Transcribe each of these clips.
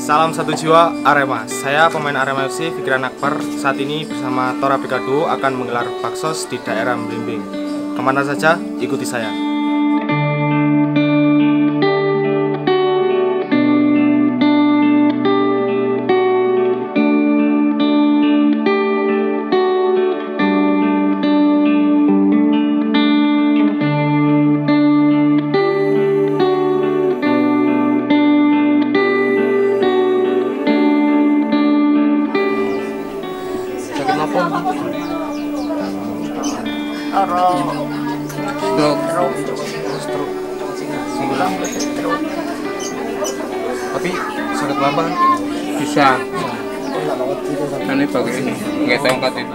Salam satu jiwa Arema. Saya pemain Arema FC Fikiran Akbar. Saat ini bersama Torabika Duo akan menggelar Paksos di daerah Blimbing. Kemana saja? Ikuti saya. Tapi sakit lama bisa. Ini bagus ini, nggak tongkat itu.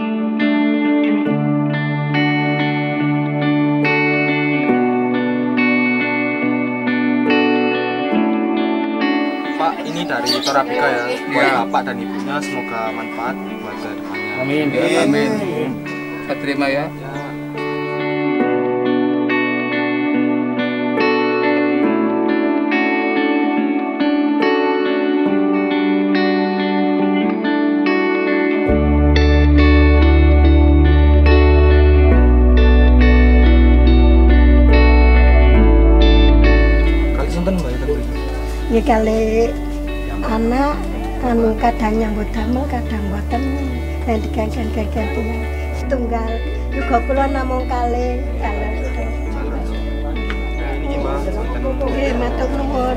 Pak, ini dari Torabika ya. Buat Bapak dan Ibunya semoga manfaat buat ke depannya. Amin. Amin. Saya terima ya. Ya kali anak anu kadang nyambut damel kadang boten yang diganti tunggal juga kula namung kali nggih matur nuwun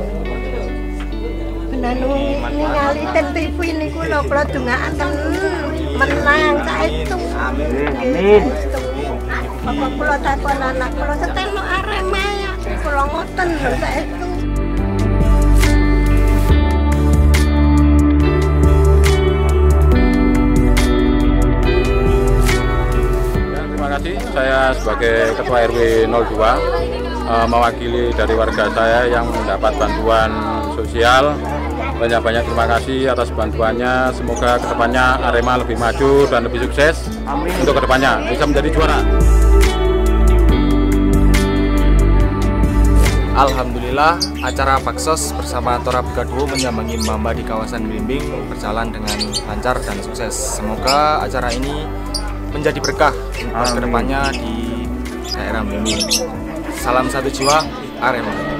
benanu ningali ten TV niku lho kula dongaken menang saestu amin bapak kula takon anak kula seteno Arema ya kula ngoten lho saestu. Saya sebagai Ketua RW 02 mewakili dari warga saya yang mendapat bantuan sosial. Banyak-banyak terima kasih atas bantuannya. Semoga kedepannya Arema lebih maju dan lebih sukses. Amin. Untuk kedepannya bisa menjadi juara. Alhamdulillah, acara Paksos bersama Torabika Duo menyambangi Mbamba di kawasan Blimbing berjalan dengan lancar dan sukses. Semoga acara ini menjadi berkah untuk kedepannya di daerah Blimbing. Salam satu jiwa Arema.